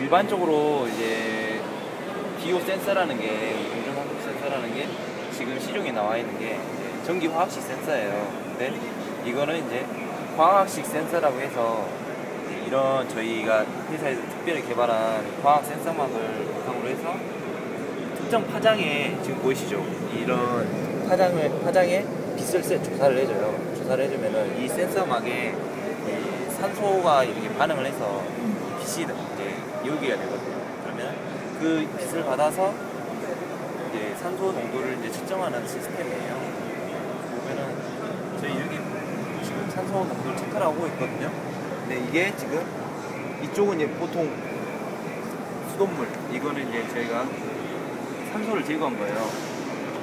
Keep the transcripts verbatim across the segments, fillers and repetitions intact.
일반적으로 이제 디오 센서라는 게, 공정환경 센서라는 게 지금 시중에 나와 있는 게 전기 화학식 센서예요. 근데 이거는 이제 광학식 센서라고 해서 이런 저희가 회사에서 특별히 개발한 광학 센서막을 바탕으로 해서 특정 파장에, 지금 보이시죠? 이런 파장을, 파장에 빛을 세, 조사를 해줘요. 조사를 해주면은 이 센서막에 이 산소가 이렇게 반응을 해서 빛이 이제 요기가 되거든요. 그러면 그 빛을 받아서 이제 산소 농도를 이제 측정하는 시스템이에요. 보면은 저희 여기 지금 산소 농도를 체크를 하고 있거든요. 근데 이게 지금 이쪽은 이제 보통 수돗물, 이거는 이제 저희가 산소를 제거한 거예요.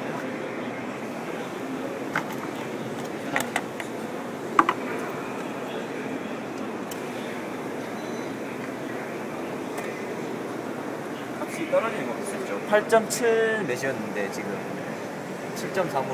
값이 떨어지는 거 있었죠. 팔 점 칠 몇이었는데 지금 칠 점 삼으로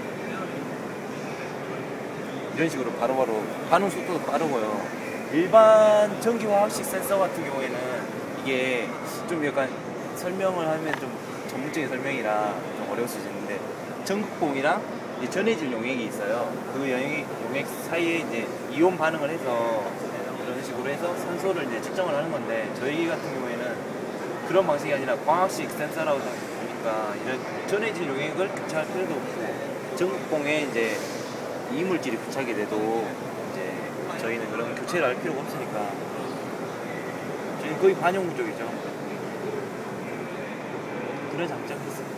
이런 식으로 바로바로 반응 속도도 빠르고요. 일반 전기화학식 센서 같은 경우에는 이게 좀 약간 설명을 하면 좀 전문적인 설명이라 좀 어려울 수 있는데, 전극봉이랑 전해질 용액이 있어요. 그 용액, 용액 사이에 이제 이온 반응을 해서 그런 식으로 해서 산소를 이제 측정을 하는 건데, 저희 같은 경우에는 그런 방식이 아니라 광학식 센서라고 보니까 이런 전해질 용액을 교체할 필요도 없고, 전극봉에 이제 이물질이 부착이 돼도 이제 저희는 그런 교체를 할 필요가 없으니까 저희는 거의 반영구적이죠. 그런 장점이 있습니다.